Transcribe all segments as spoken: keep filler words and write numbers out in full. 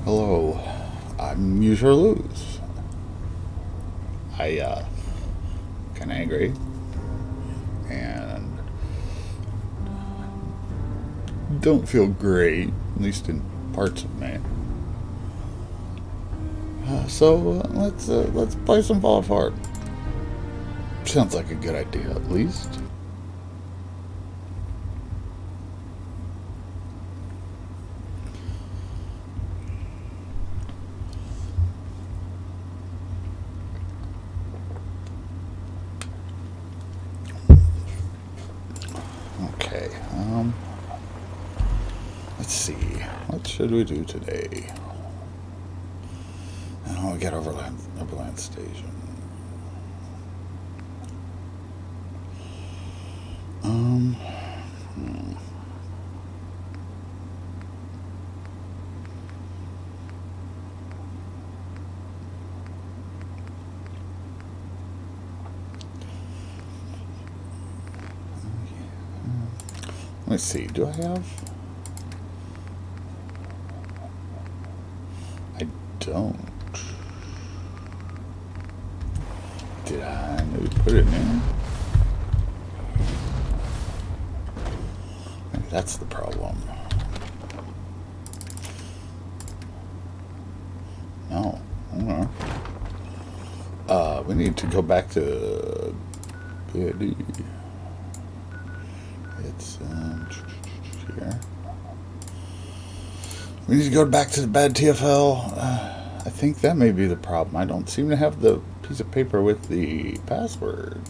Hello, I'm Use or Lose. I, uh, kinda angry. And don't feel great, at least in parts of me. Uh, so, uh, let's, uh, let's play some Fall Apart. Sounds like a good idea, at least. Okay, um, let's see, what should we do today? Oh, we got Overland, Overland Station. Um, hmm. Let's see, do I have? I don't. Did I maybe put it in? Maybe that's the problem. No. I don't know. Uh, we need to go back to B I D. It's um, here. We need to go back to the bad T F L. Uh, I think that may be the problem. I don't seem to have the piece of paper with the password.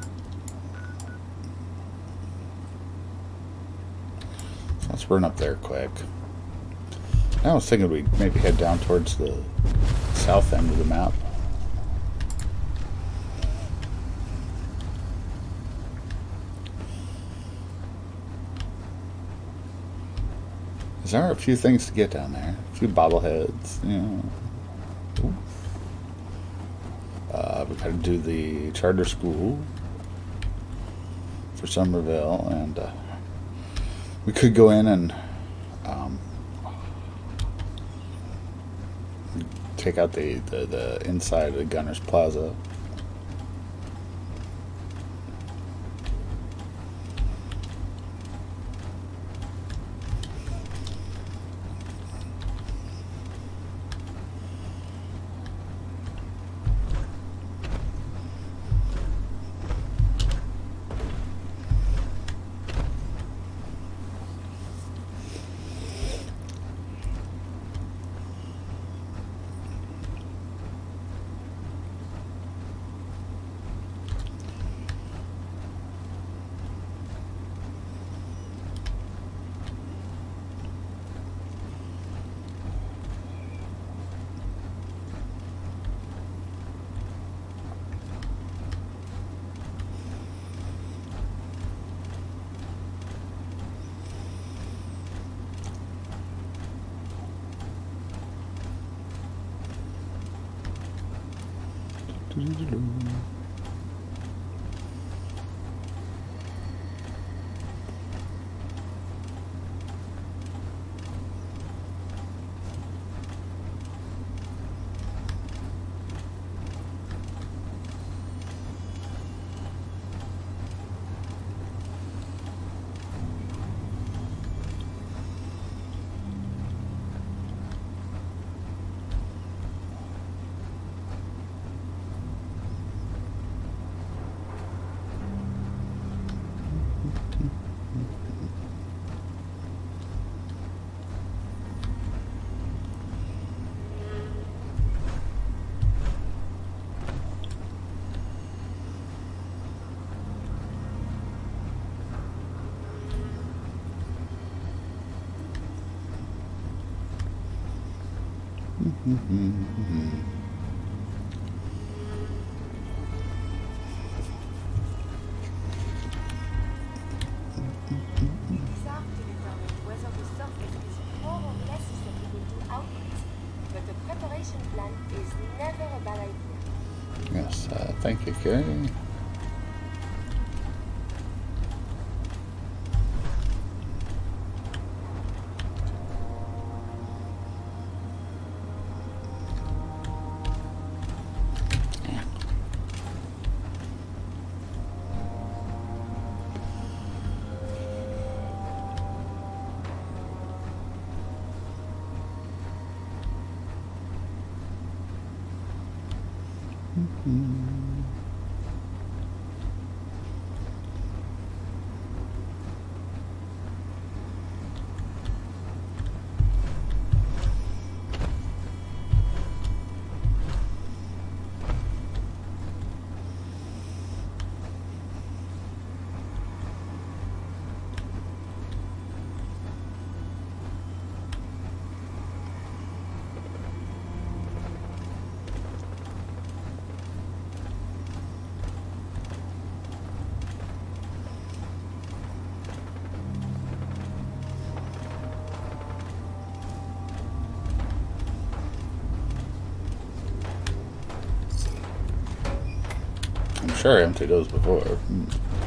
So let's run up there quick. I was thinking we'd maybe head down towards the south end of the map. There are a few things to get down there. A few bobbleheads, you know. Ooh. Uh, we gotta do the charter school for Somerville, and uh, we could go in and um, take out the, the, the inside of the Gunner's Plaza. Yes, uh, thank you, Carrie. I'm sure I emptied those before. Hmm.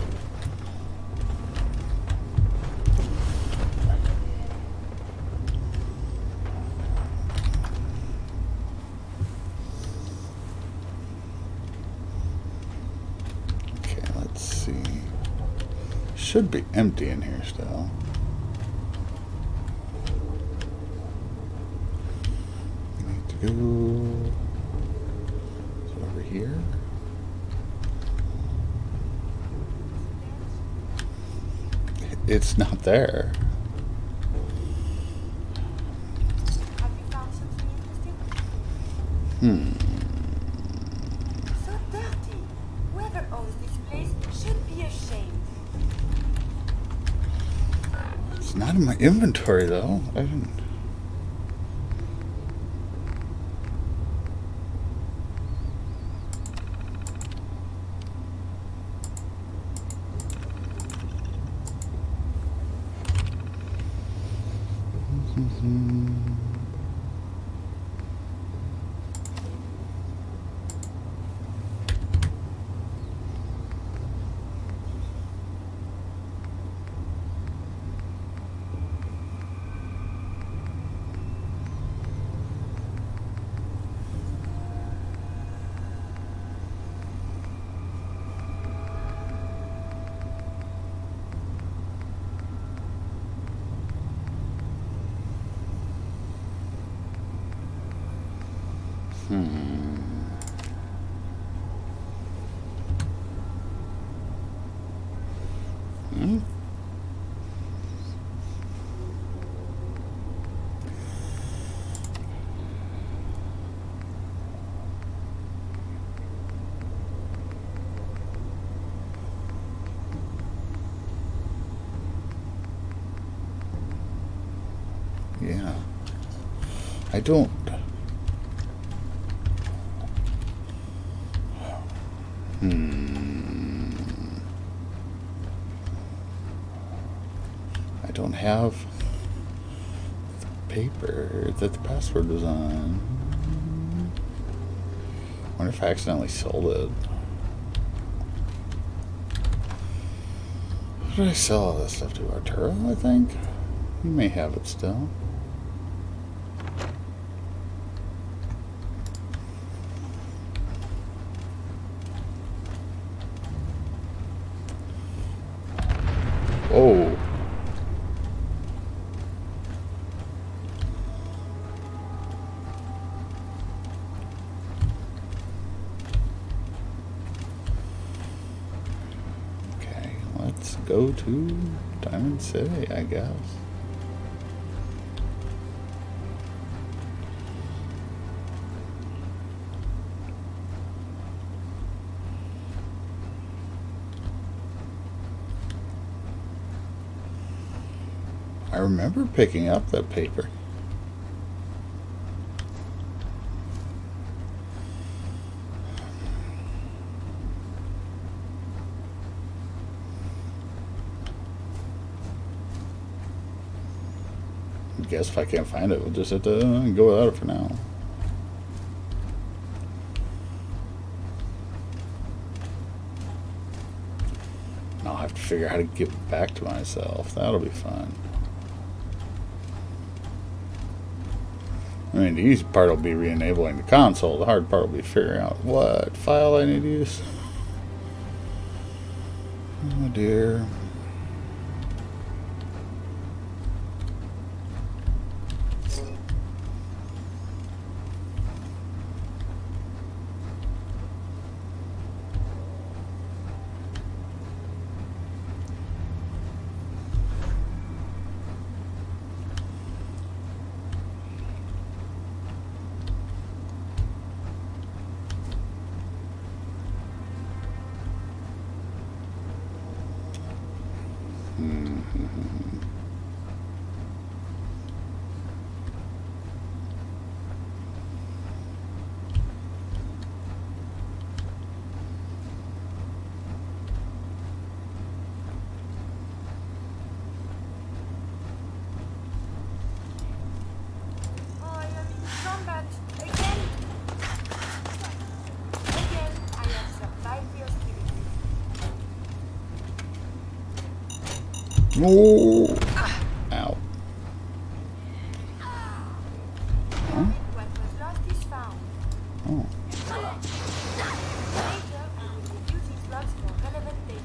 Okay, let's see. Should be empty in here still. We need to go so over here. It's not there. Have you found something interesting? Hmm. So dirty. Whoever owns this place should be ashamed. It's not in my inventory though. I didn't. Hmm. Hmm. Yeah. I don't. Hmm. I don't have the paper that the password was on. I wonder if I accidentally sold it. Who did I sell all this stuff to? Arturo, I think? You may have it still. Oh. Okay, let's go to Diamond City, I guess. I remember picking up that paper. I guess if I can't find it, we'll just have to go without it for now. And I'll have to figure out how to get back to myself. That'll be fun. I mean, the easy part will be re-enabling the console. The hard part will be figuring out what file I need to use. Oh dear. Oh! Ow. Huh? What was lost is found. Oh. Later, we will review these logs for relevant data.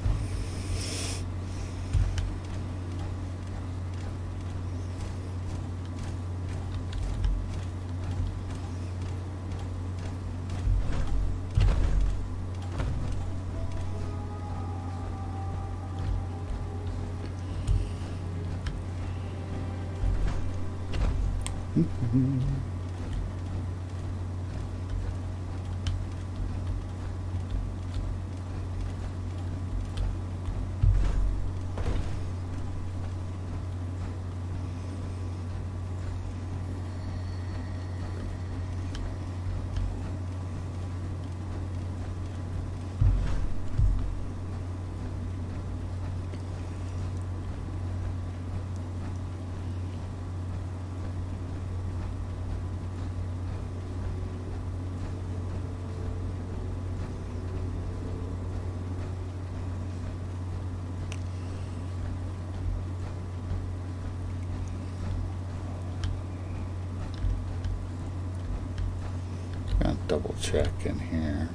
Gonna double check in here.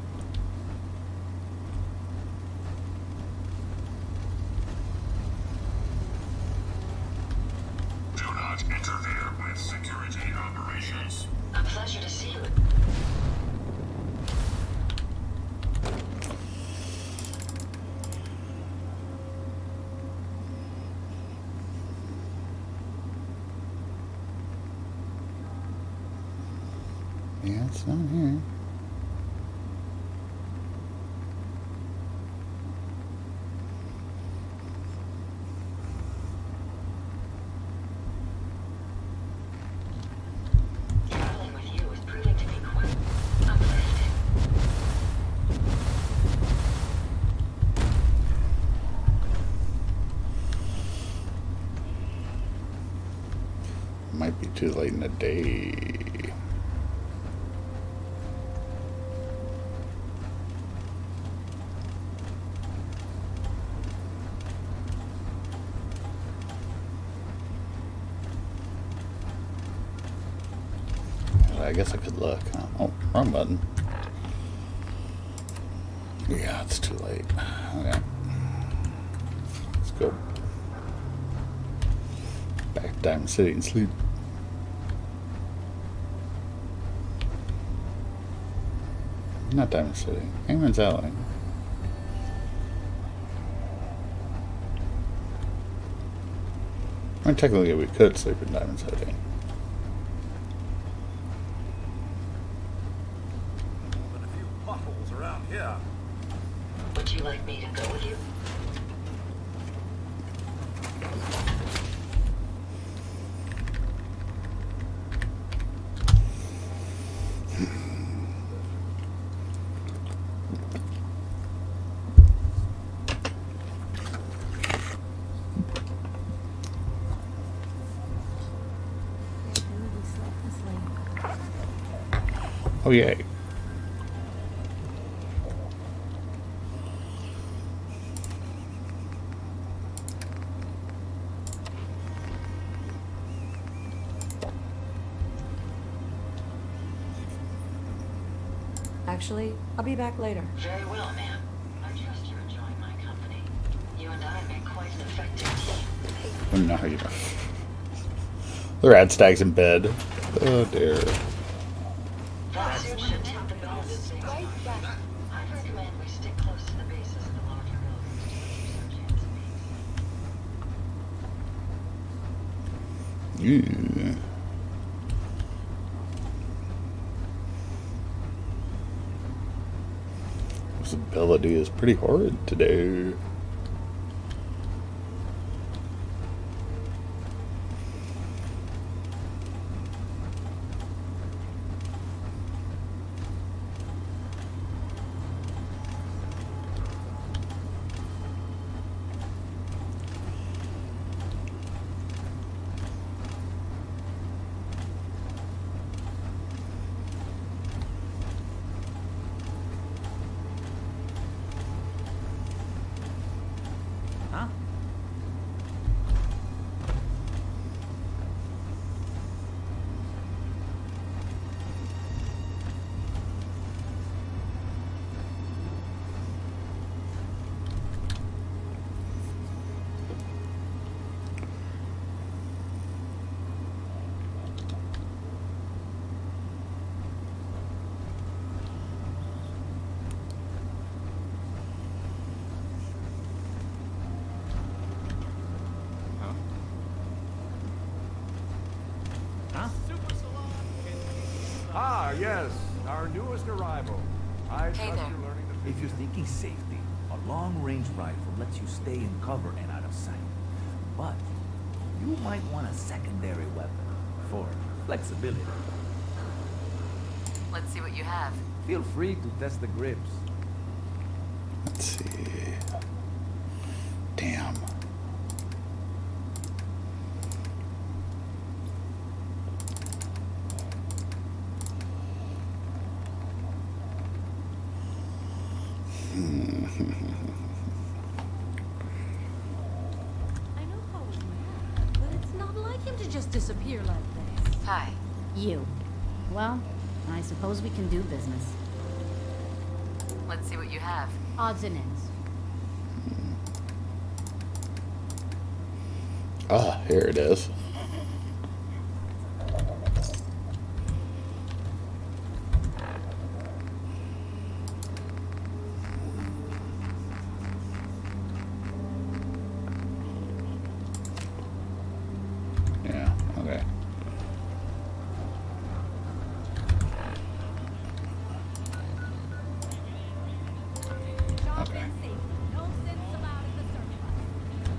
Do not interfere with security operations. A pleasure to see you. Yeah, it's not here. Traveling with you is proving to be quite uplifting. Might be too late in the day. I guess I could look. Huh? Oh, wrong button. Yeah, it's too late. Okay. Let's go back to Diamond City and sleep. Not Diamond City. Hangman's Alley. I mean, technically we could sleep in Diamond City. Would you like me to go with you? Oh, yay. Actually, I'll be back later. Very well, ma'am. I trust you're enjoying my company. You and I make quite an effective team. I don't know how you know. The rat stag's in bed. Oh, dear. That suit should take the best. Right back. I recommend we stick close to the bases of the larger buildings to keep some chance of peace. Yeah. Visibility is pretty horrid today. Ah, yes, our newest arrival. I Hey trust there. you're learning the If you're thinking safety, a long-range rifle lets you stay in cover and out of sight. But you might want a secondary weapon for flexibility. Let's see what you have. Feel free to test the grips. Let's see. Damn. I know Paul's mad, but it's not like him to just disappear like this. Hi. You. Well, I suppose we can do business. Let's see what you have. Odds and ends. Ah, here it is. Yeah, okay. Okay. No sense about it, the surplus.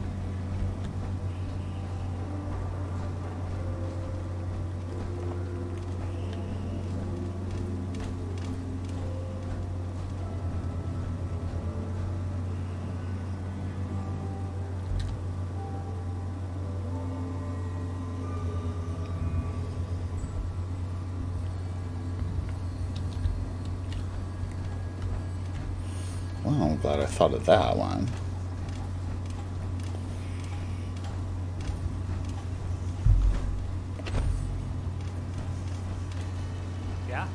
Well, I'm glad I thought of that one. Yeah?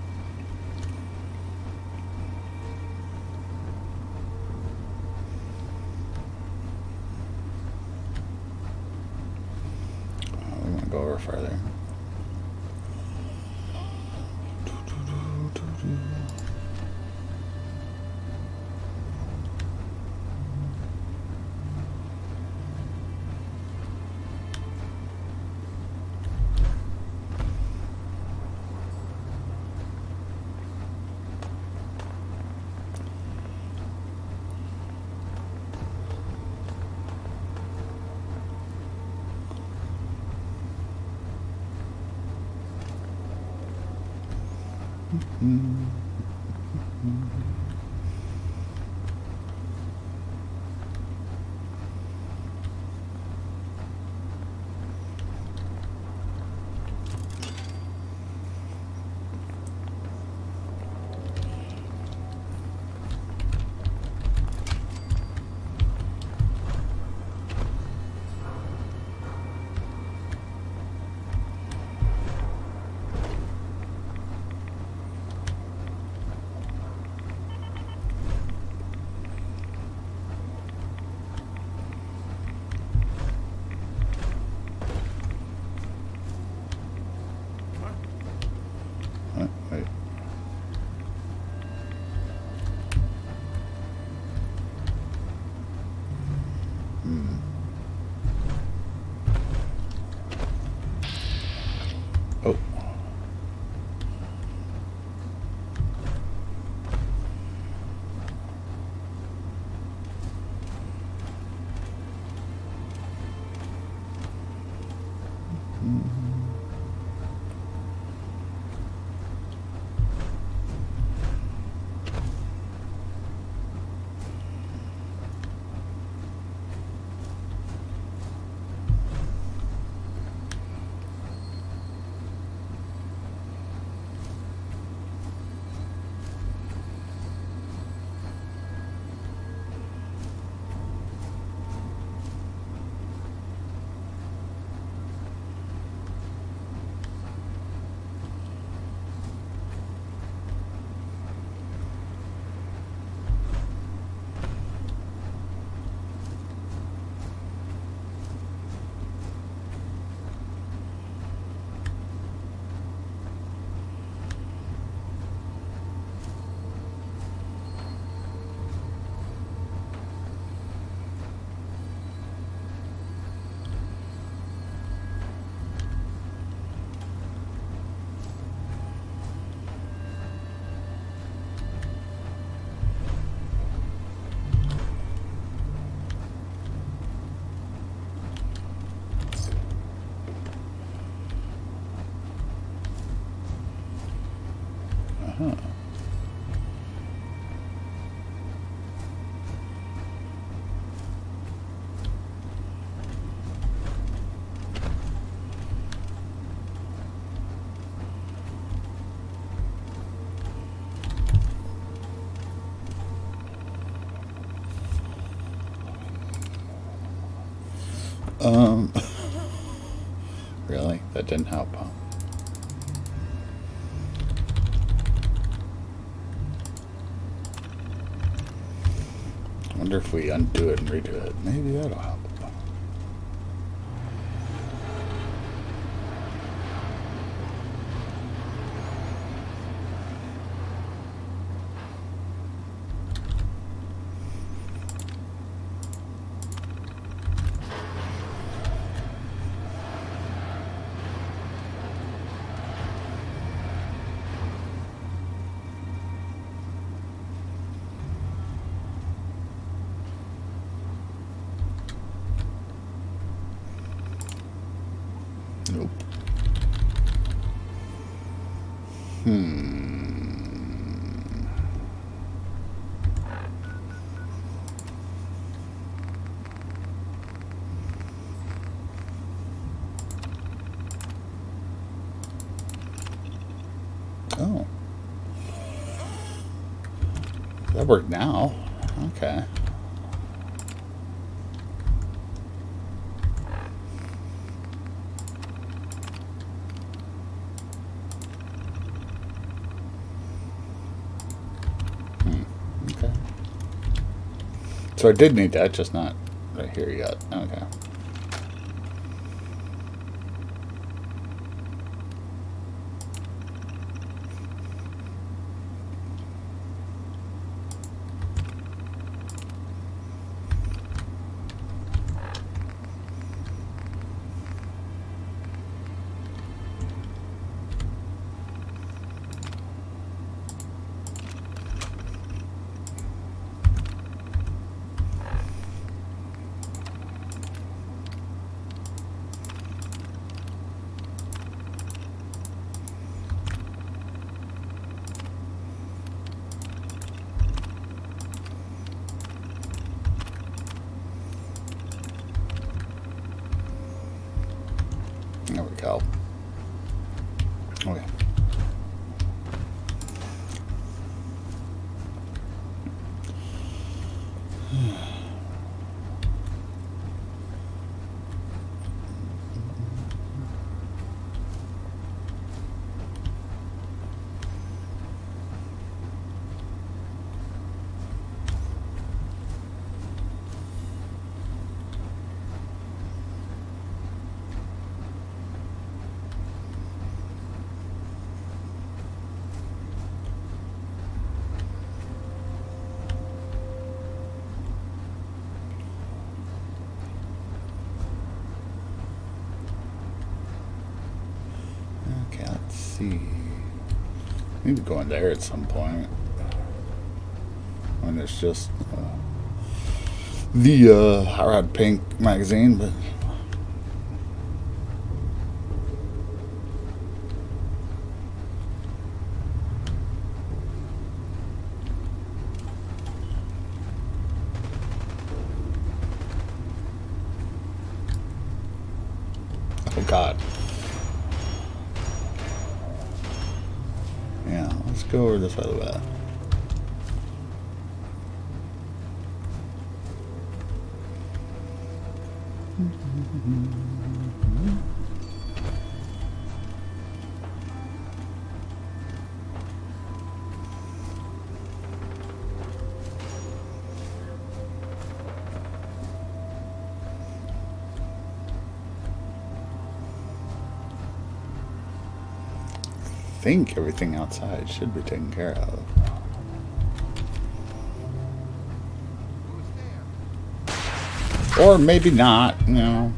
Oh, we want to go over further. Wait, wait. Hmm. Oh. Huh. Um, really? That didn't help, huh? I wonder if we undo it and redo it. Maybe that'll help. Nope. Hmm. Oh. That worked now. Okay. Okay. So I did need that, just not right here yet. Okay. There we go. Okay. Okay, let's see. Need to go in there at some point. When it's just uh, the uh, Hot Rod Pink magazine, but oh God. Yeah, let's go over this other way. I think everything outside should be taken care of. Or maybe not, you know.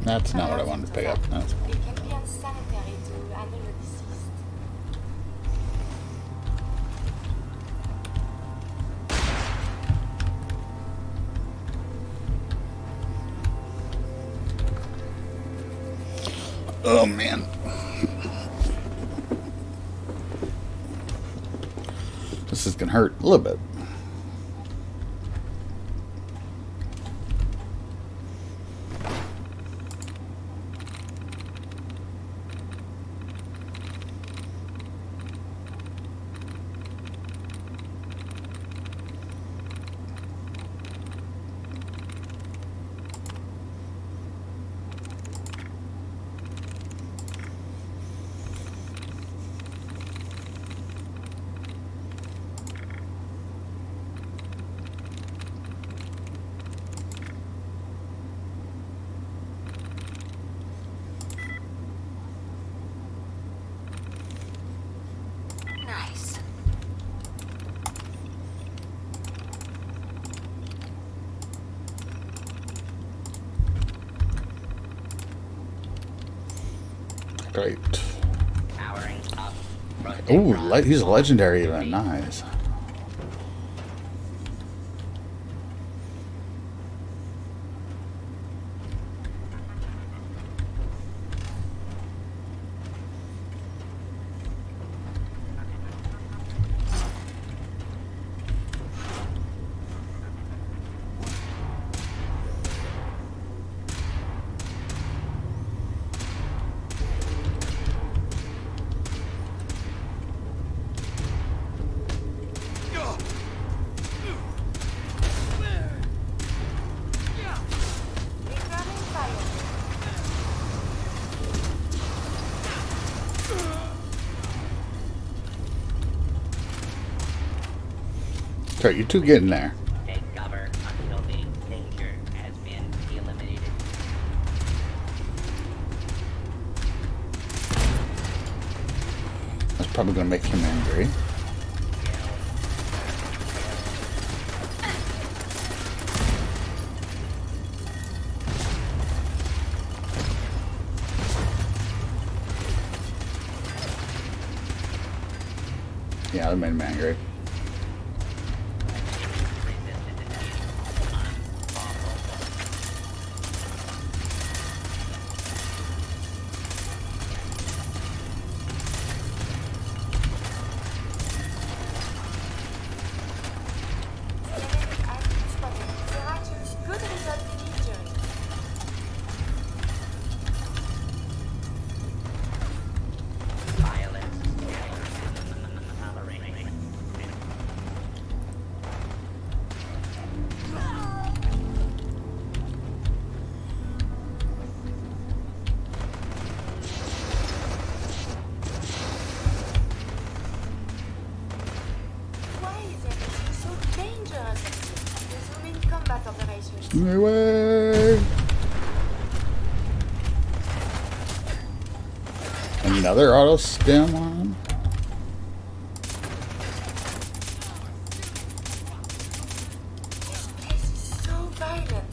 That's not what I wanted to pick up. That's It can be unsanitary to handle the deceased. Oh man. This is gonna hurt a little bit. Nice. Great. Powering up. Ooh, le he's a legendary even. Nice. Returning fire. Okay, you two get in there. Take cover until the danger has been eliminated. That's probably gonna make him angry. Yeah, that made him angry. Enemy active spotted. The righteous could result in injury. Violence. Tolerated. Why is everything so dangerous? Resuming combat operations. Away! Another auto stem on him. This place is so violent.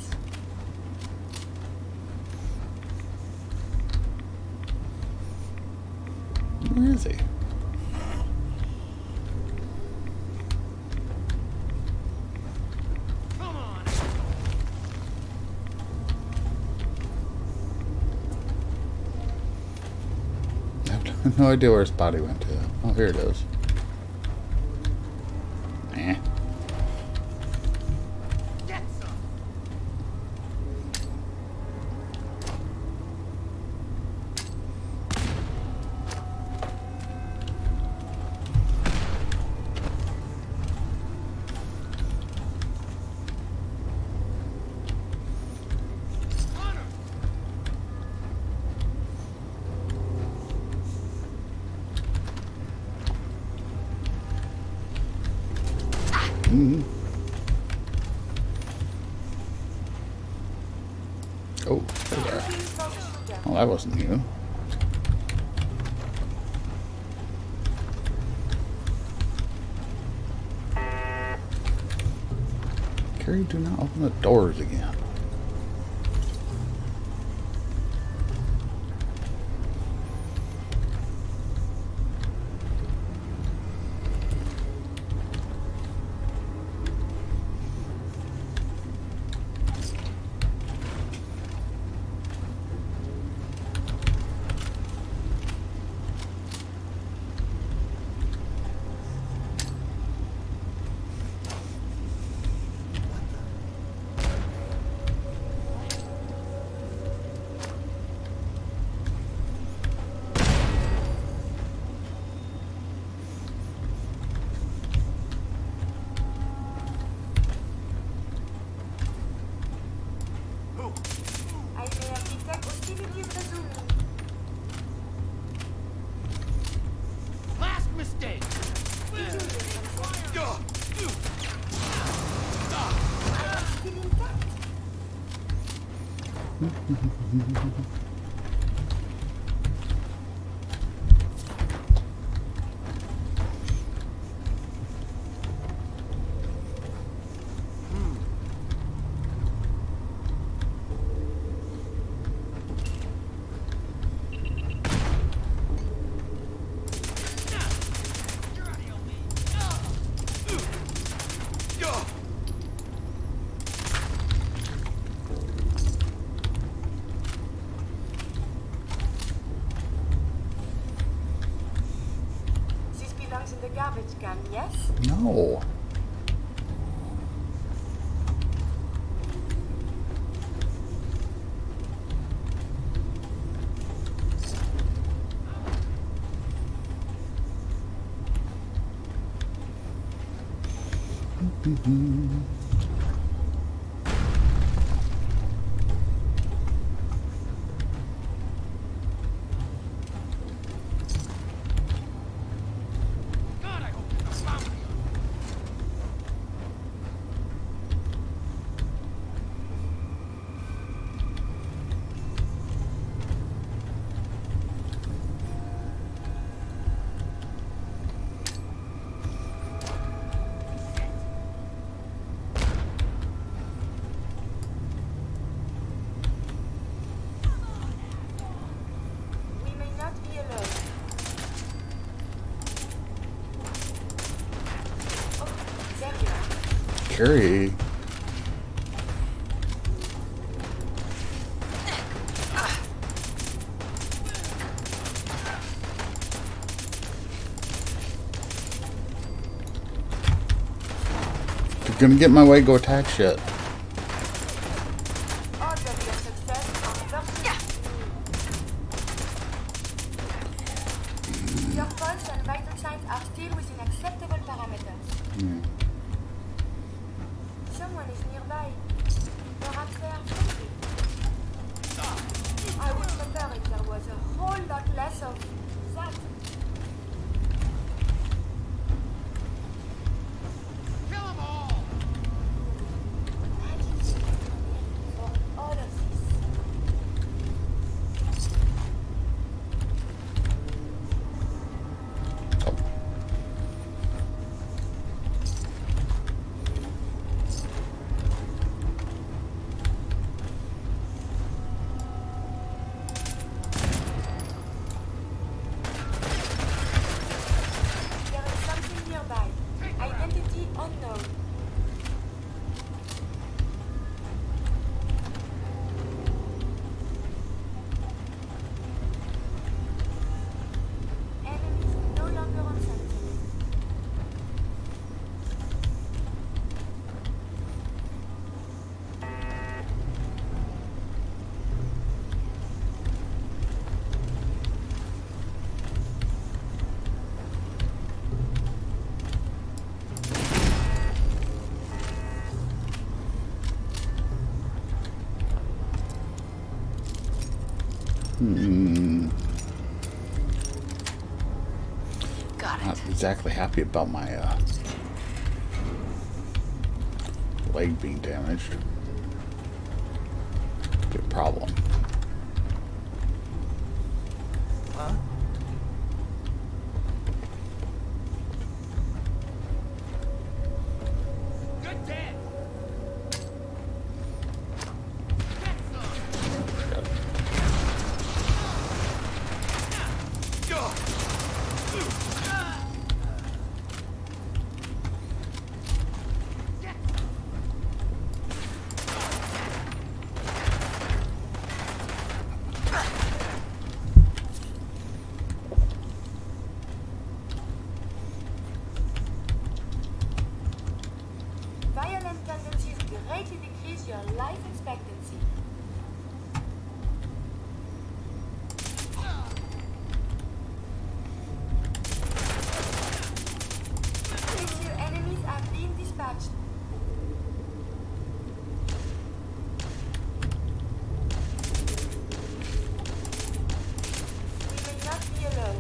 Where is he? I have no idea where his body went to. Oh, here it is. Eh. Mm-hmm. Oh, there we are. Well, that wasn't you. Carrie, do not open the doors again. This belongs in the garbage can, yes? No. We may not be alone. Oh, there you are. Carrie. You're gonna get in my way, go attack shit. Odds of your success are virtually nil. Your pulse and vital signs are still within acceptable parameters. Yeah. Someone is nearby. Perhaps they are friendly. I would prefer if there was a whole lot less of that. Kill them all! For all of this. There is something nearby. Identity unknown. Enemies no longer on sentry. Hmm. Got Not it. exactly happy about my uh, leg being damaged. Good problem. Huh? Good dead! Violent tendencies greatly decrease your life expectancy. Six new enemies have been dispatched. We may not be alone.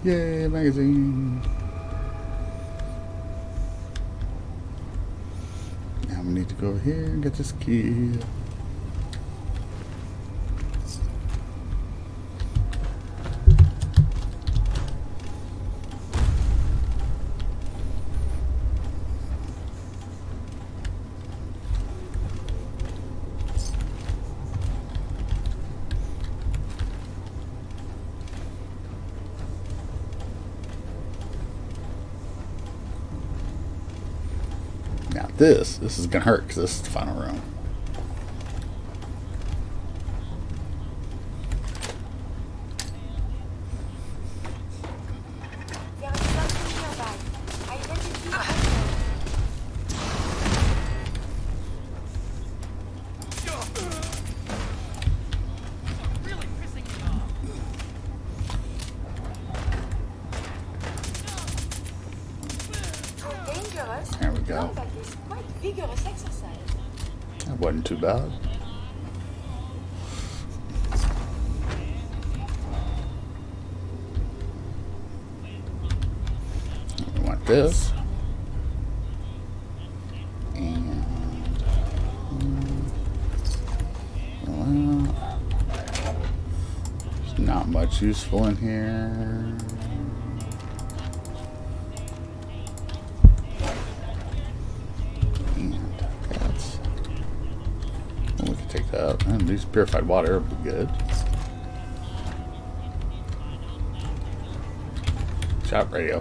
Yay, magazine. Now we need to go over here and get this key. Now this, this is gonna hurt because this is the final room. There is something nearby. Identity unknown. Too dangerous. There we go. Combat is quite vigorous exercise. That wasn't too bad. We want this. And well, there's not much useful in here. And these purified water will be good. Shop radio.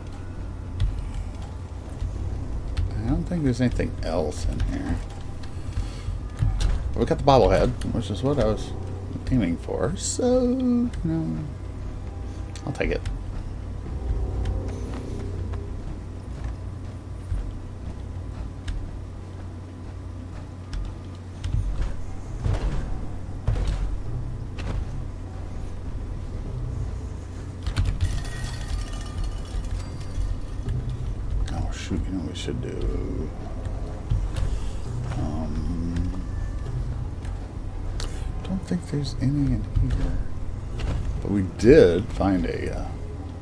I don't think there's anything else in here. We got the bobblehead, which is what I was aiming for. So, you know, I'll take it. Shoot, you know what we should do? Um, don't think there's any in here. But we did find a uh,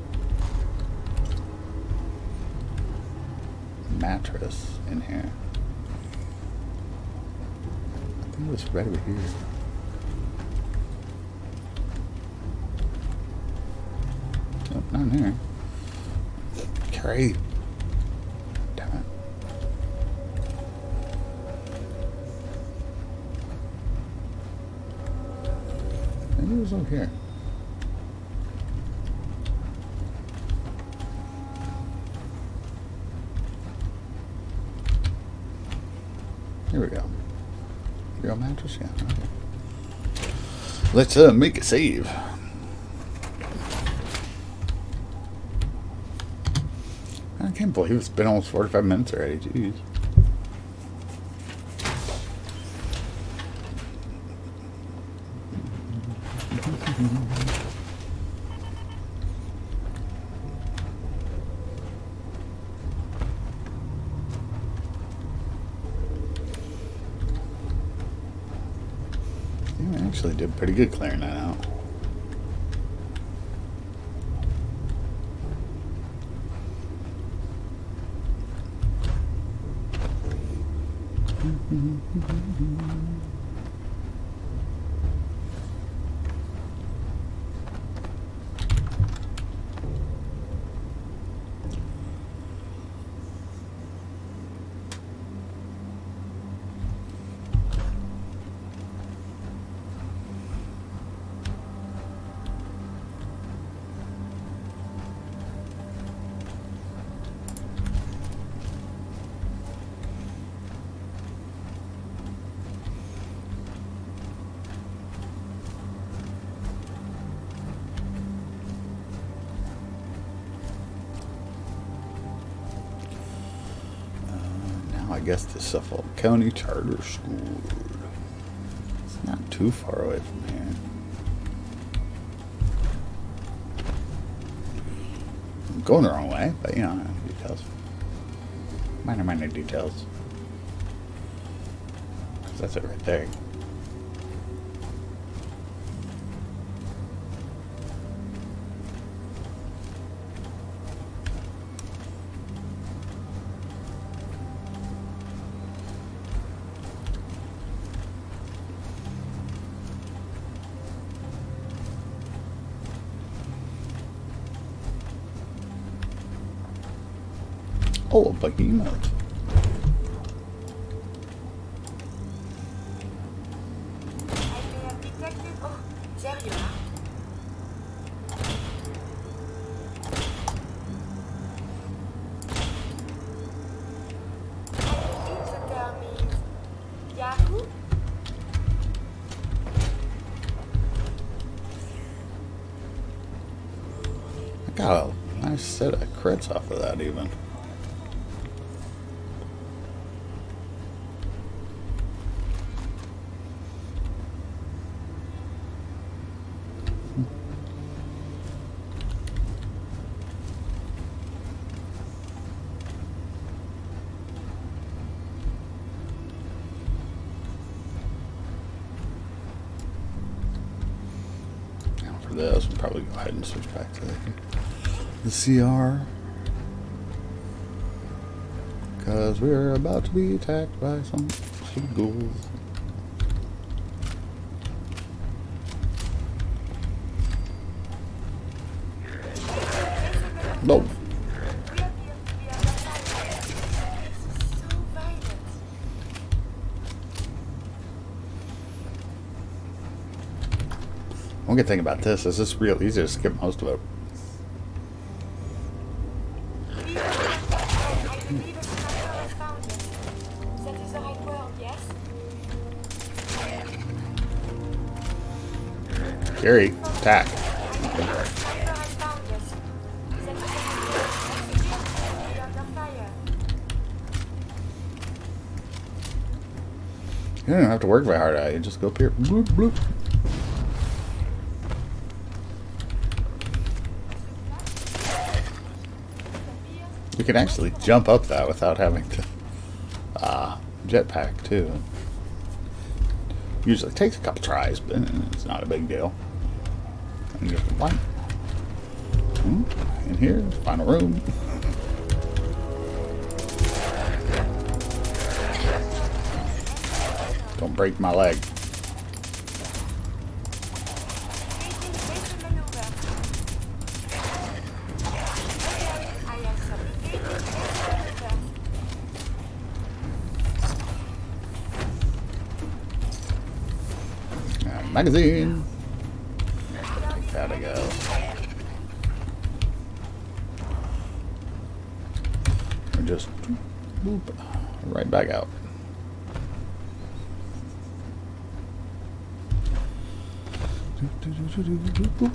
mattress in here. I think it was right over here. Nope, not in here. Carry. Maybe it was over here. Here we go. Real mattress, yeah. Okay. Let's uh, make a save. I can't believe it's been almost forty-five minutes already. Jeez. You actually did pretty good clearing that out. I guess the Suffolk County Charter School. It's not too far away from here. I'm going the wrong way, but you know, details. Minor, minor details. Because that's it right there. Oh, a behemoth. I may have detected. Oh, there you are. I believe the term means Yahoo. I got a nice set of crits off of that even. Now for this, we'll probably go ahead and switch back to the, the C R. Because we're about to be attacked by some some ghouls. No. We appear to be under fire. This is so violent. One good thing about this is it's real easy to skip most of it. We are I believe a sniper has found us. That is the right word, yes? Gary, attack. Sniper has found us. That is the right word. Oxygen, we are under fire. You don't have to work very hard at it. You just go up here. Bloop, bloop. You can actually jump up that without having to uh, jetpack too. Usually takes a couple tries, but it's not a big deal. And just one. In here, final room. Don't break my leg. Engaging basic maneuver. I have some engaging basic maneuver. Uh, magazine. Take that, I guess. And just boop, right back out. Boop.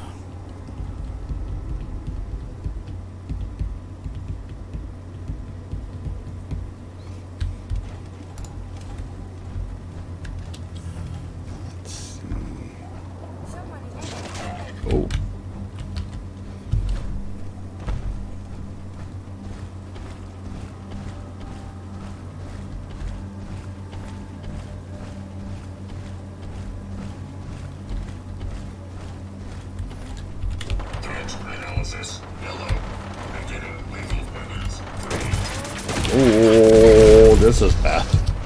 Let's see. Someone is entering. Oh. Threat analysis. Yellow. Beginning lethal weapons. Three. Oh, this is bad.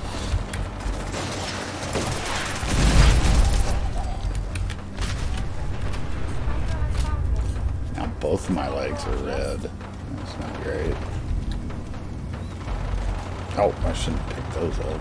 Now both of my legs are red. That's not great. Oh, I shouldn't pick those up.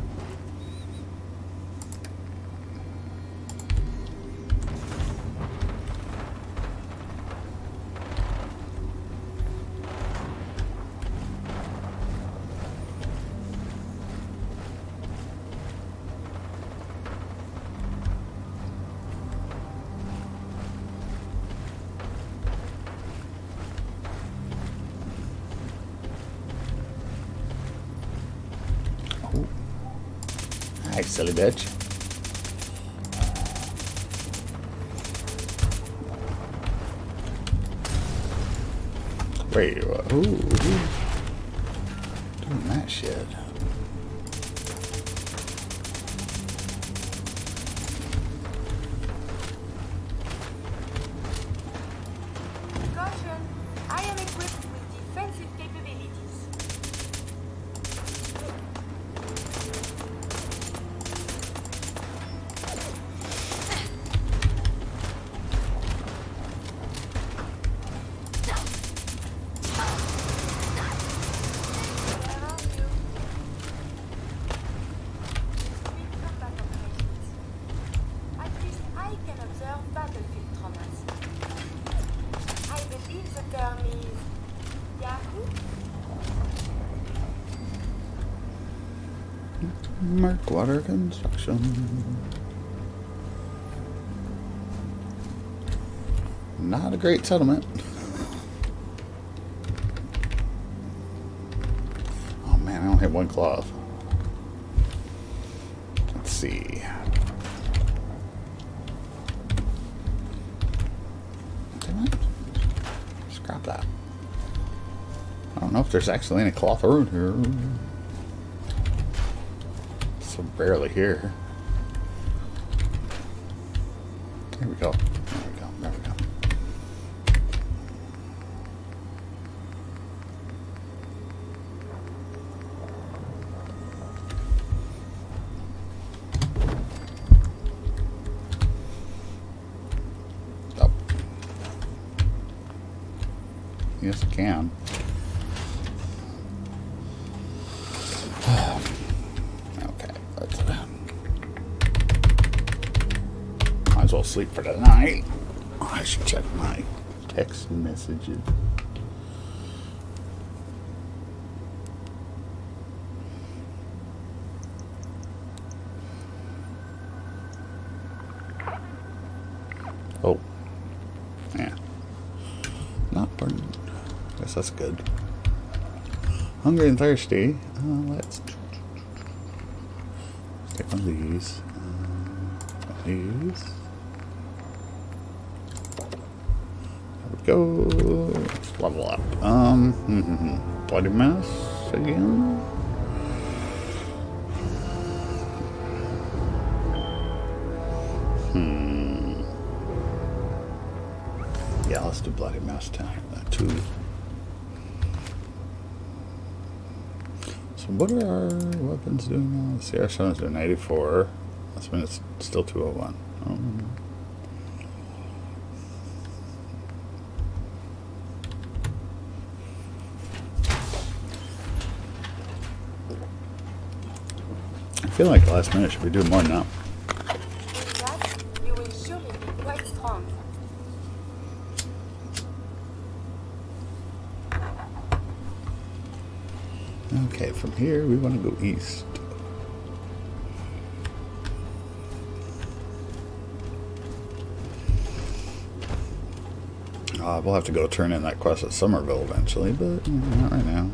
Oh. Hi, silly bitch. Wait, what? Ooh, ooh. Doing that shit. Caution, I am equipped with defensive capabilities. Murkwater Construction. Not a great settlement. Oh man, I only have one cloth. Let's see. Scrap that. I don't know if there's actually any cloth around here. So barely here. There we go. There we go. There we go. Oh. Yes, I can. I'll sleep for the night. Oh, I should check my text messages. Oh, yeah, not burning. Guess that's good. Hungry and thirsty. Uh, let's take one of these. Uh, these. Go. Let's level up. Um, mm-hmm. Bloody mess again. Hmm. Yeah, let's do bloody mess time. Uh, two. So what are our weapons doing now? C R seven is doing eighty-four. That's when it's still two oh one. Um, I feel like the last minute should be doing more now. With that, you will surely be quite strong. Okay, from here we want to go east. Uh, we'll have to go turn in that quest at Somerville eventually, but not right now.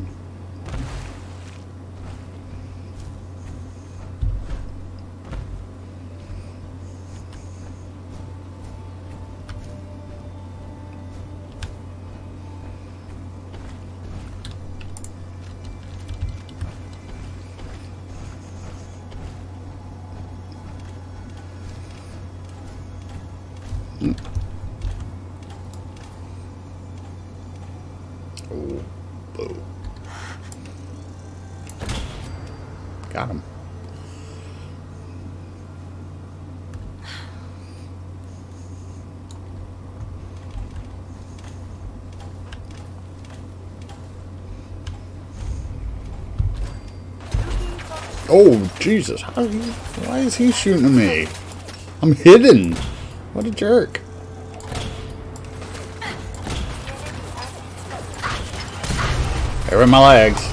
Hmm. Oh, boo. Got him. Oh, Jesus. How is he, why is he shooting at me? I'm hidden. What a jerk. They're in my legs.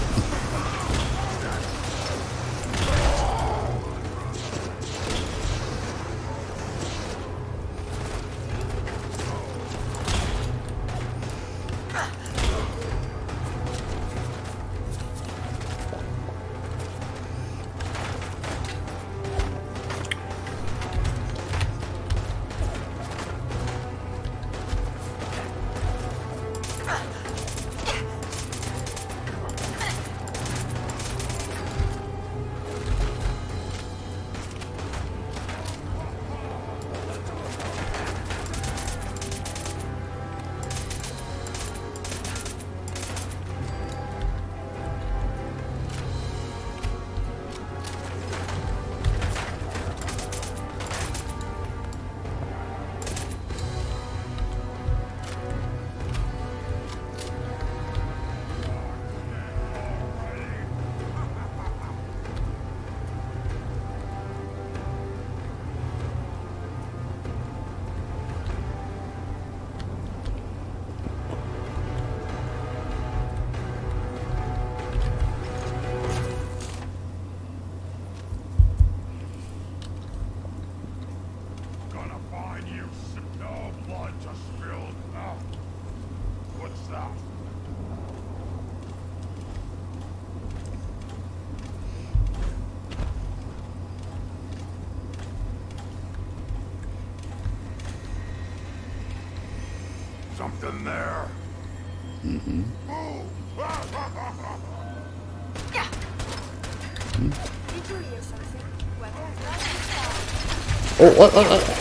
something there. Mm-hmm. Did you hear something? What was that? Oh, what, what, what?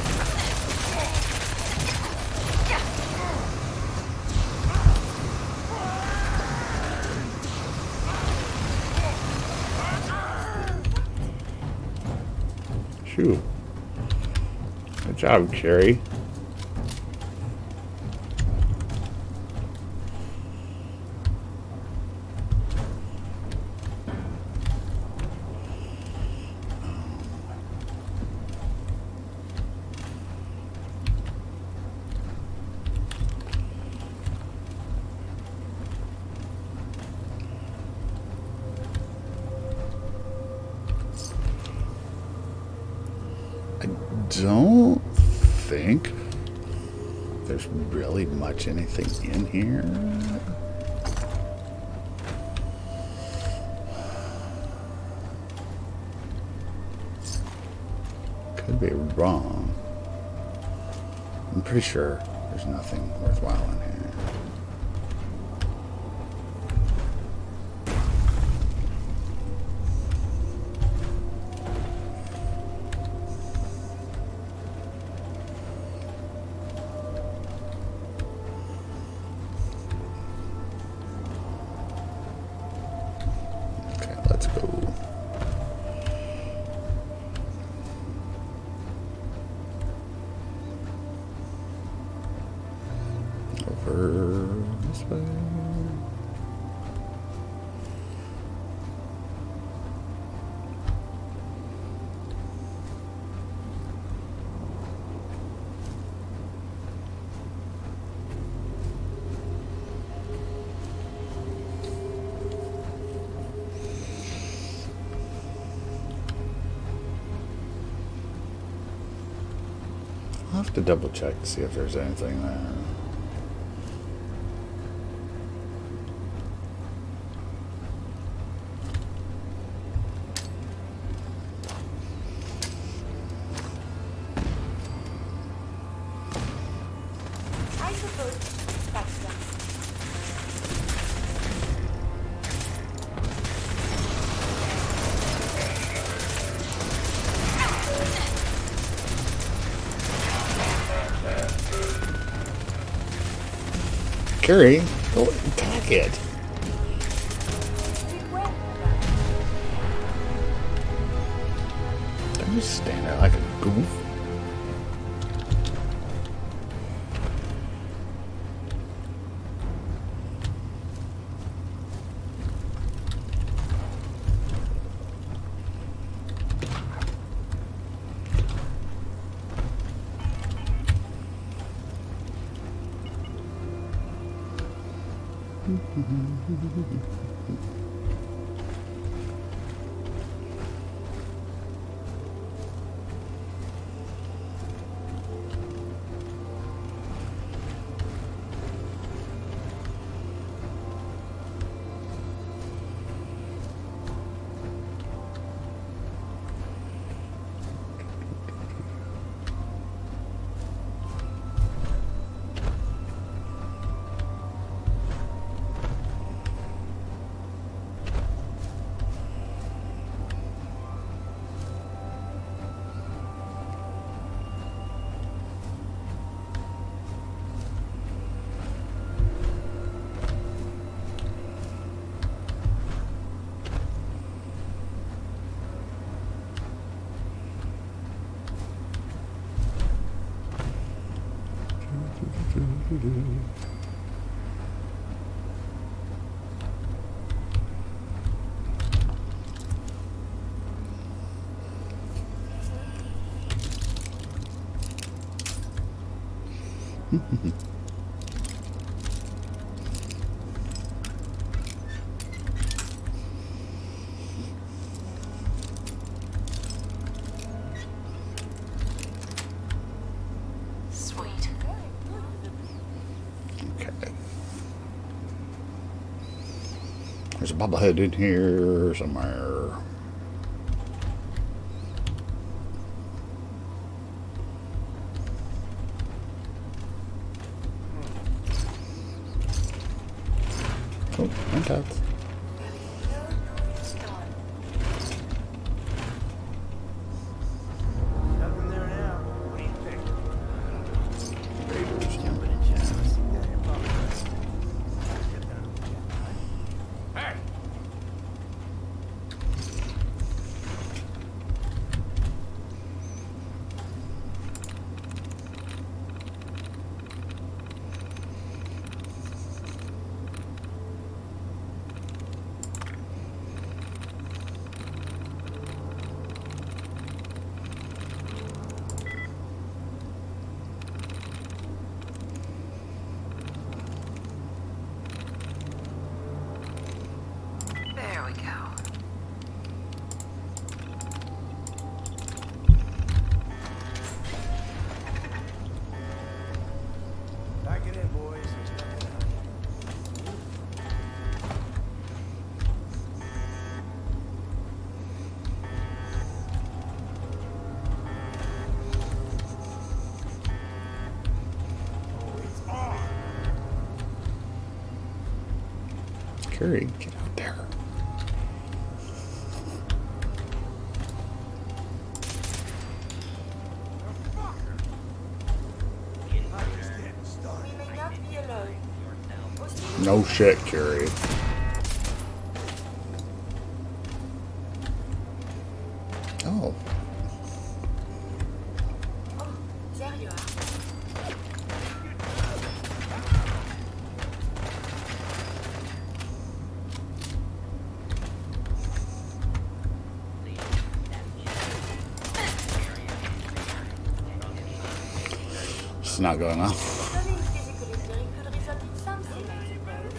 Shoo. Good job, Carrie. Don't think there's really much anything in here. Could be wrong. I'm pretty sure there's nothing worthwhile in here. This way. I'll have to double check to see if there's anything there. I suppose that's that. Carrie, go attack it. Did well. Don't just stand there like a goof. Sweet. Okay. There's a bobblehead in here somewhere. Oh, and cats. Nothing there now. What do you think? Raiders. Jumping in shadows. Yeah, you're probably right. Get down. Hey! There we go. Back it in, boys. There's nothing out here. Oh, it's on. Carrie, get out there. We may not be alone. No shit, Carrie. Oh. Oh, there you are. It's not going well. Turning physical injury could result in something, I suppose.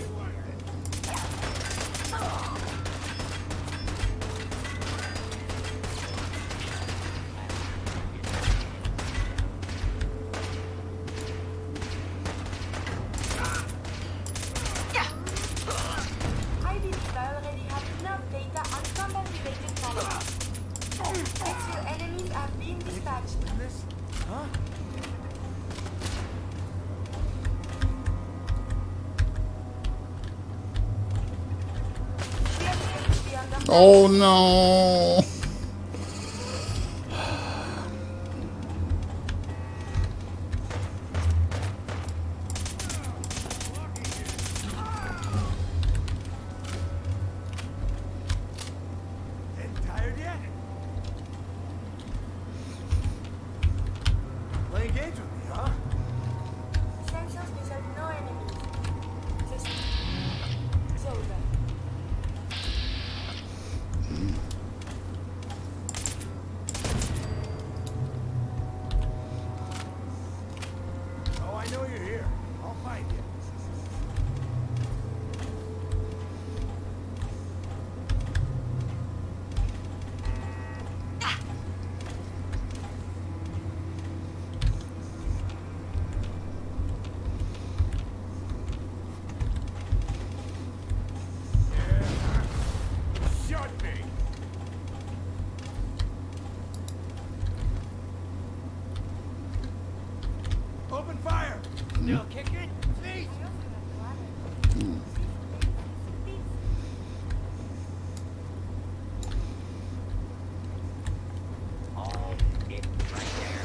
I believe I already have enough data on combat-related problems. Next, your enemies are being dispatched. This? Huh? We are safe to be under Oh no. Getting tired yet? Playing games with me, huh? sensors result no enemies. Just it's over. Oh, I know you're here. I'll find you. Shot me! Open fire! Still kicking? Please! Oh, it's right there.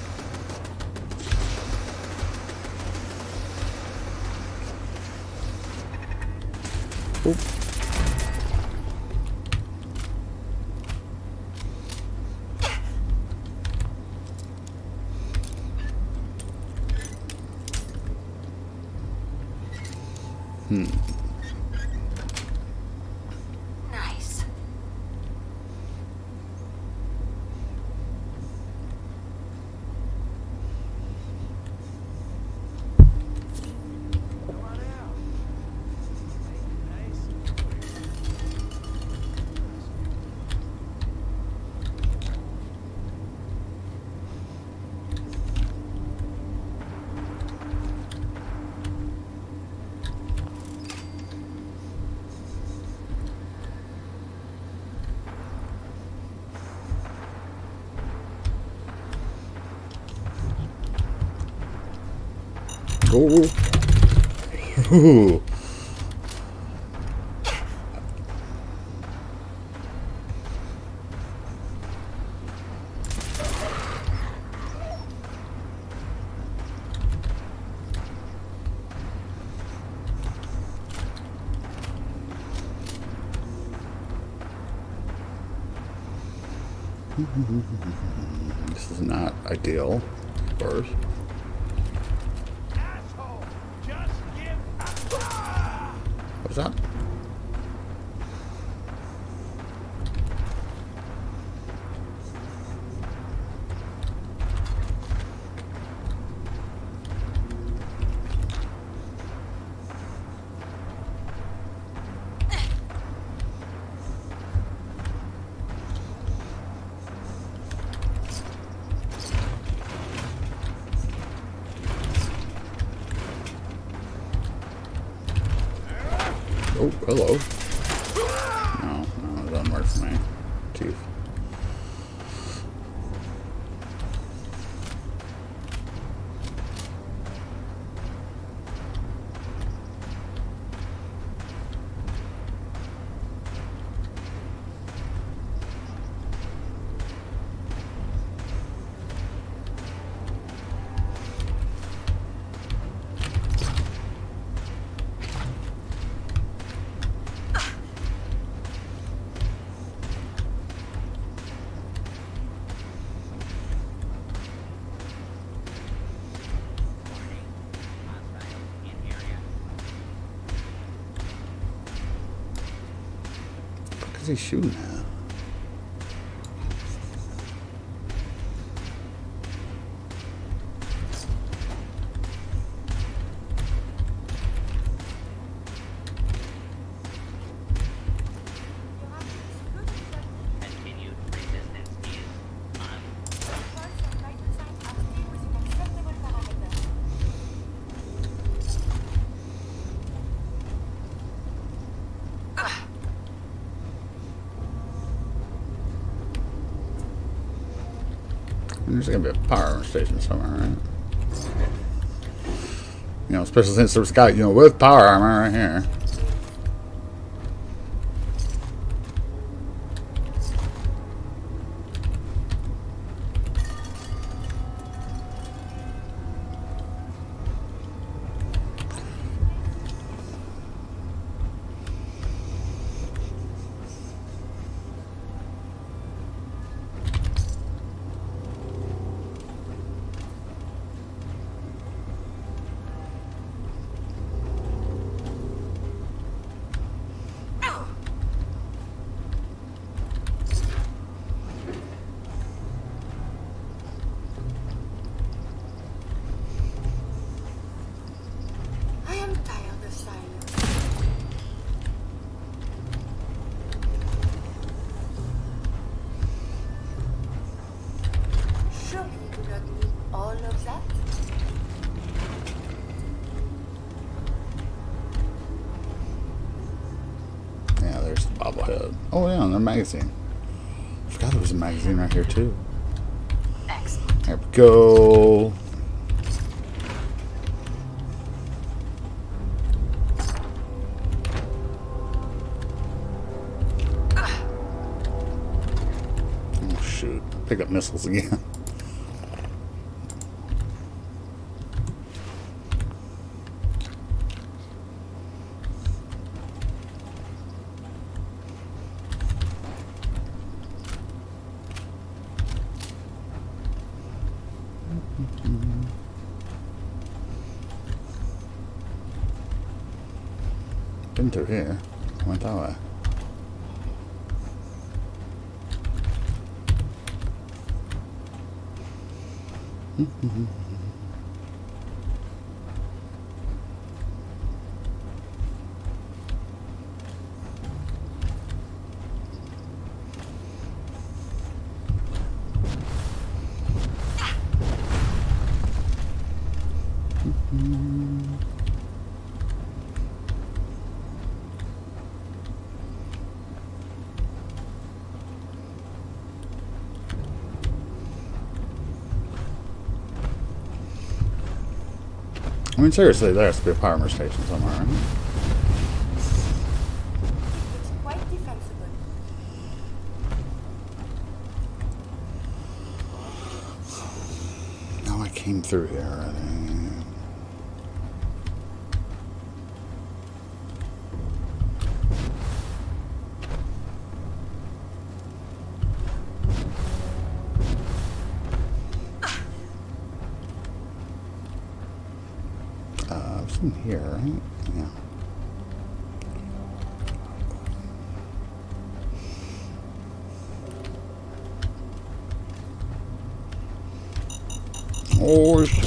Hmm. Nice. Come on out. Nice. Oh. Ooh. This is not ideal, of course. Asshole! Just give up! What's up? Oh, hello. No, no, it doesn't work for me. Teeth. What is he shooting at? Continued resistance is on. First and vital signs are still within acceptable parameters. There's gonna be a power station somewhere, right? You know, special since there's got, you know, with power armor right here. I am tired of silence. Surely you do not need all of that? Yeah, there's the bobblehead. Oh yeah, and the magazine. I forgot there was a magazine right here too. Excellent. There we go. Oh shoot. Pick up missiles again. Been through here. Went that way. I mean, seriously, there has to be a power station somewhere, right? It's quite defensible. No, I came through here already. in here, right? Yeah. Oh shit.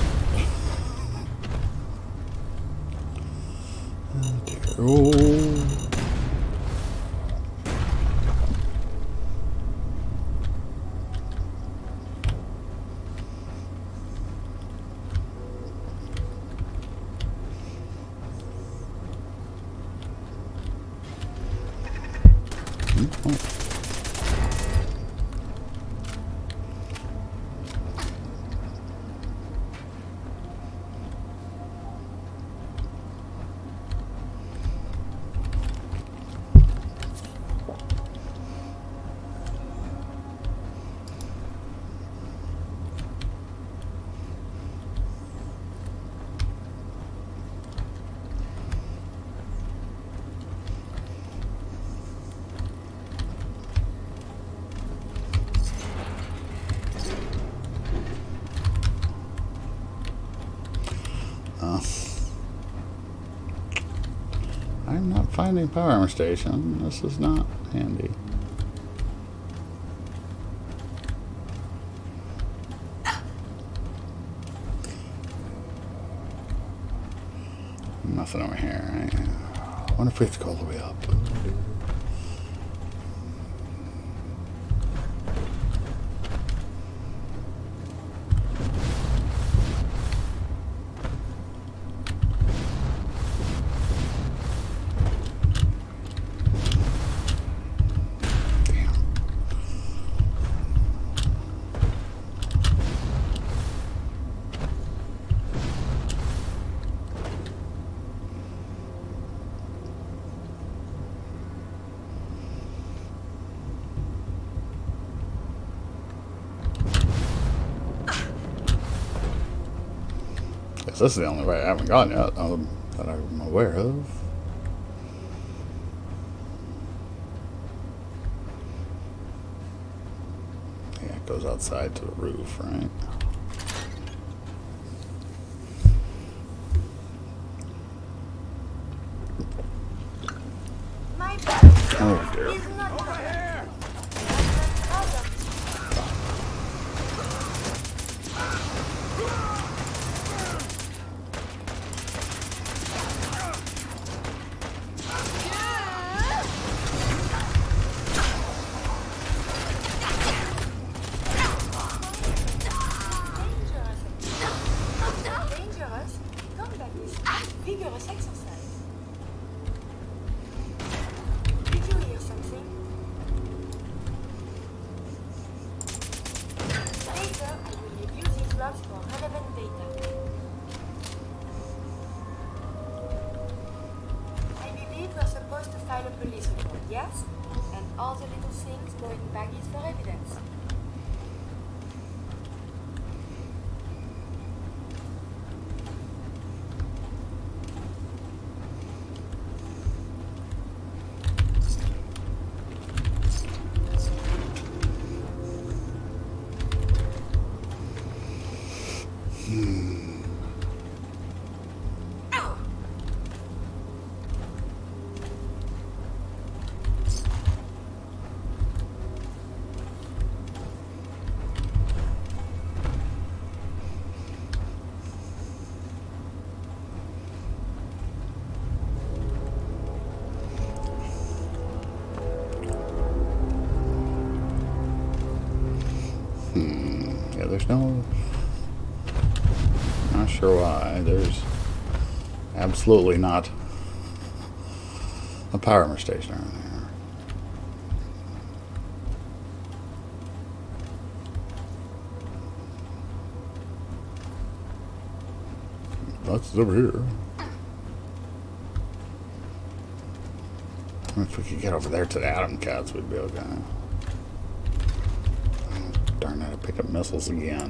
Oh dear. Oh. I'm not finding power armor station. This is not handy. Nothing over here, right? I wonder if we have to go all the way up. This is the only way I haven't gone yet, um, that I'm aware of. Yeah, it goes outside to the roof, right? My bad. Oh dear. Is not Over here! dangerous. Combat is vigorous exercise. Did you hear something? Later, I will review these logs for relevant data. I believe we're supposed to file a police report, yes? And all the little things go in baggies for evidence. Yeah, there's no... Not sure why. There's absolutely not a power armor station around there. That's over here. If we could get over there to the Atom Cats, we'd be okay. Oh, darn it, I picked up missiles again.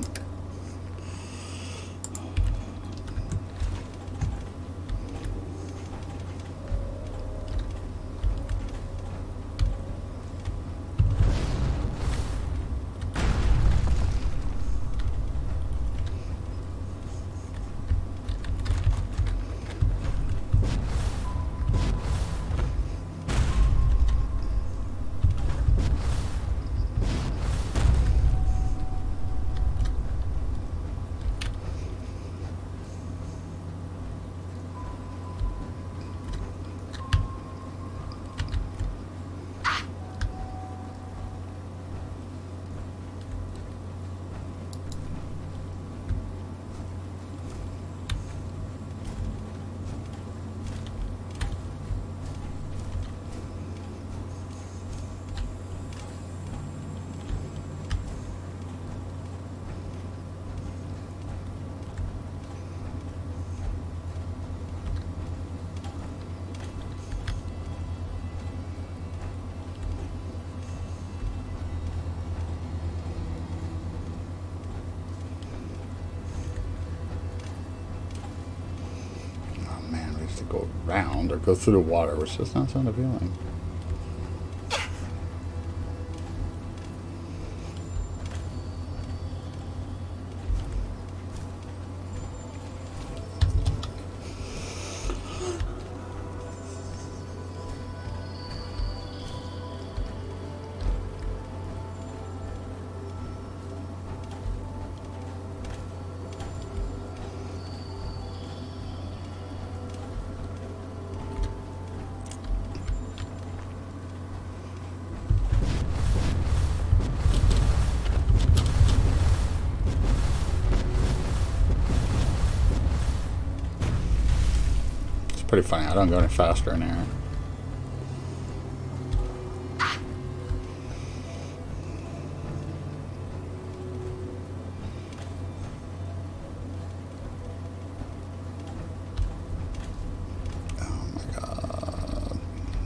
to go around or go through the water, which does not sound appealing. Pretty funny. I don't go any faster in here. Oh my god.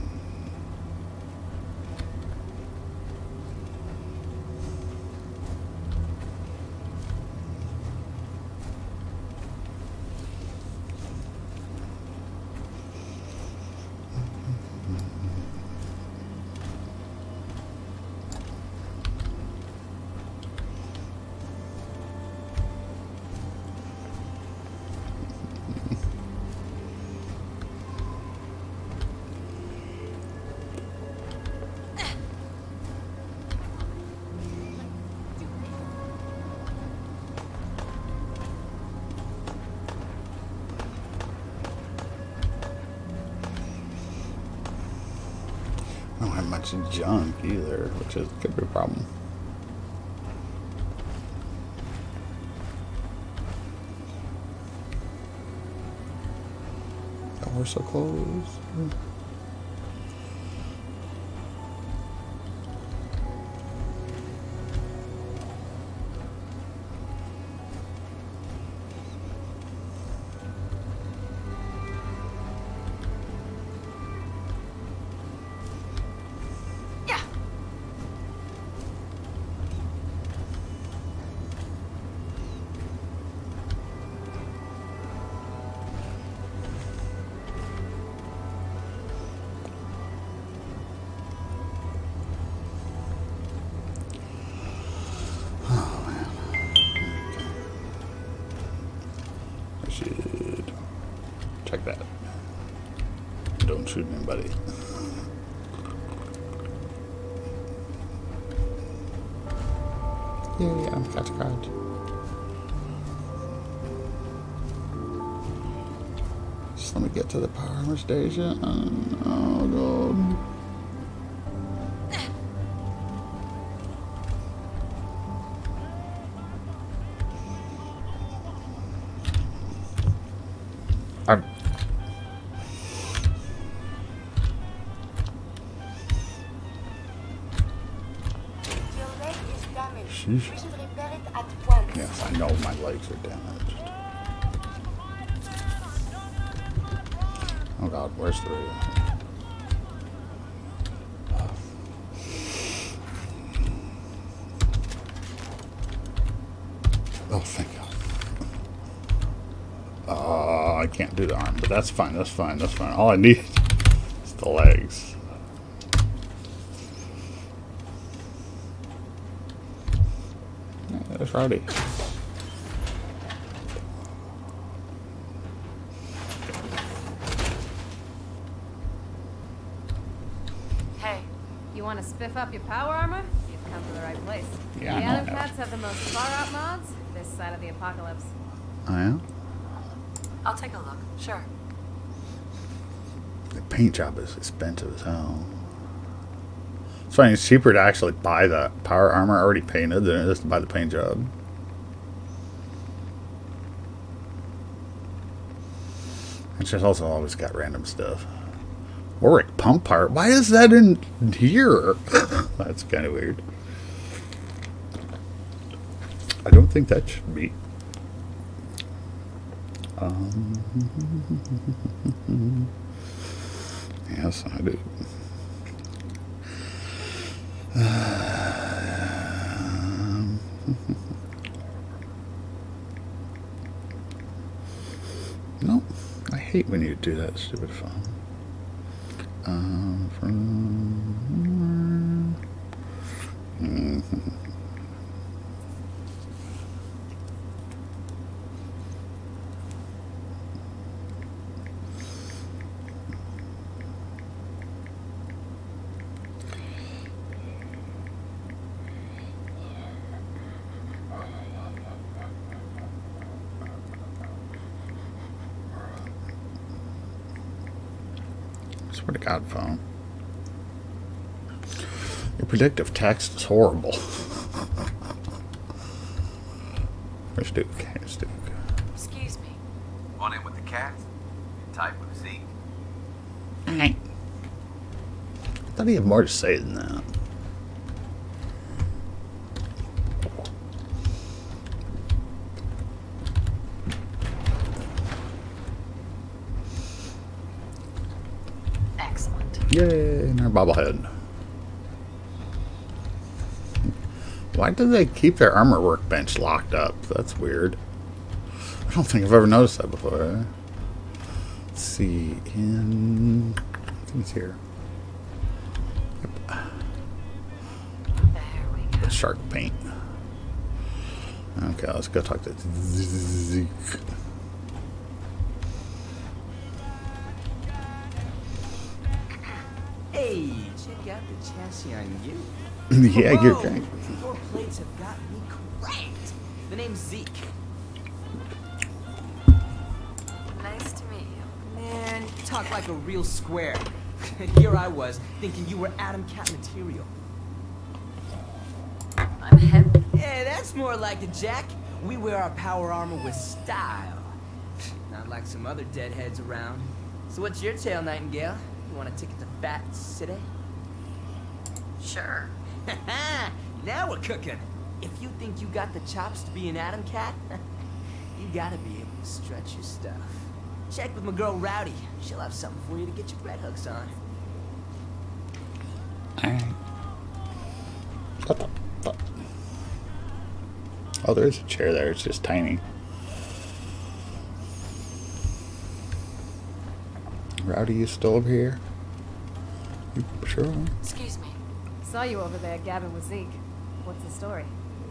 I don't have much junk either, which is could be a problem. Oh, we're so close. Check that. Don't shoot anybody. Yeah, yeah, I'm catch a crouch. Just let me get to the power armor station. Oh god. I'm Your leg is damaged. Sheesh. We should repair it at once. Yes, I know my legs are damaged. Oh god, where's the radio? Oh, thank god. Uh, I can't do the arm, but that's fine, that's fine, that's fine. All I need is the legs. Yeah, that's Rowdy. Hey, you want to spiff up your power armor? You've come to the right place. Yeah, I the know other that. cats have the most far-out mods this side of the apocalypse. Oh yeah? I'll take a look. Sure. The paint job is expensive as hell. It's funny, it's cheaper to actually buy the power armor already painted than it is to buy the paint job. It's just also always got random stuff. Warwick pump part? Why is that in here? That's kind of weird. I don't think that should be. Um, yes, I do. Um, no, I hate when you do that stupid phone. Um, from... Mm-hmm. Swear to God, phone. Your predictive text is horrible. Where's Duke? Here's Duke. Excuse me. Want in with the cats? Type with Zeke. I thought he had more to say than that. Yay, and our bobblehead. Why do they keep their armor workbench locked up? That's weird. I don't think I've ever noticed that before. Let's see. In... I think it's here. Yep. There we go. Shark paint. Okay, let's go talk to Zeke. Hey, check out the chassis on you. Yeah, you're Whoa, great. Your plates have got me cranked. The name's Zeke. Nice to meet you. Man, you talk like a real square. Here I was, thinking you were Atom Cat material. I'm heavy. Yeah, that's more like it, Jack. We wear our power armor with style. Not like some other deadheads around. So what's your tale, Nightingale? You want a ticket to Bat City? Sure. Now we're cooking. If you think you got the chops to be an Atom Cat, you gotta be able to stretch your stuff. Check with my girl Rowdy. She'll have something for you to get your bread hooks on. Alright. Oh, there is a chair there. It's just tiny. Rowdy, you still over here? You sure? Excuse me. Saw you over there gabbing with Zeke. What's the story?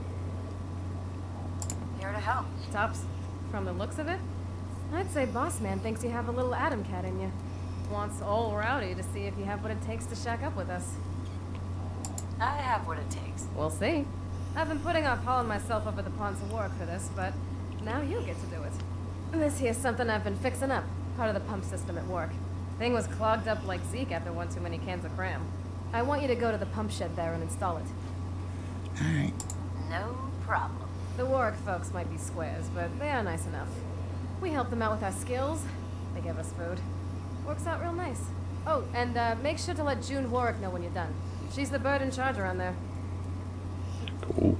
Here to help. Tops, from the looks of it, I'd say Boss Man thinks you have a little Atom Cat in you. Wants old Rowdy to see if you have what it takes to shack up with us. I have what it takes. We'll see. I've been putting off hauling myself over the ponds of Warwick for this, but now you get to do it. This here's something I've been fixing up, part of the pump system at work. Thing was clogged up like Zeke after one too many cans of cram. I want you to go to the pump shed there and install it. Alright. No problem. The Warwick folks might be squares, but they are nice enough. We help them out with our skills. They give us food. Works out real nice. Oh, and uh, make sure to let June Warwick know when you're done. She's the bird in charge around there. Cool.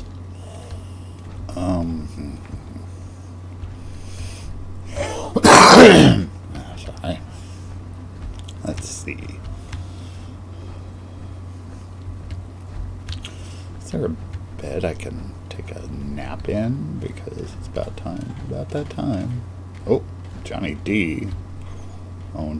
Um. Sorry. Let's see. Is there a bed I can take a nap in? Because it's about time. About that time. Oh, Johnny D. Owned.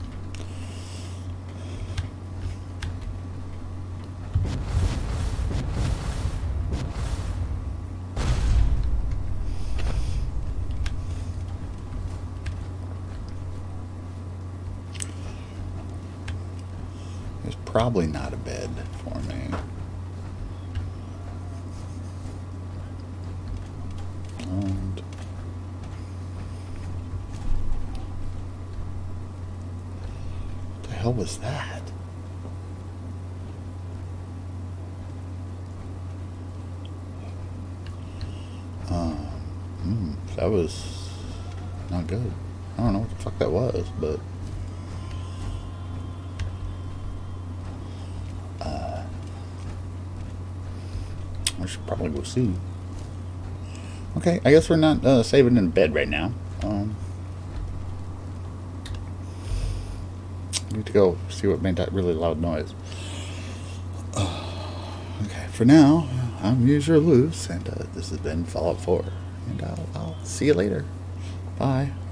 There's probably not a bed for me. And what the hell was that? Um, hmm, that was not good. I don't know what the fuck that was, but uh, I should probably go see. Okay, I guess we're not uh, saving in bed right now. Um, need to go see what made that really loud noise. Uh, okay, for now, I'm User Loose, and uh, this has been Fallout four. And I'll, I'll see you later. Bye.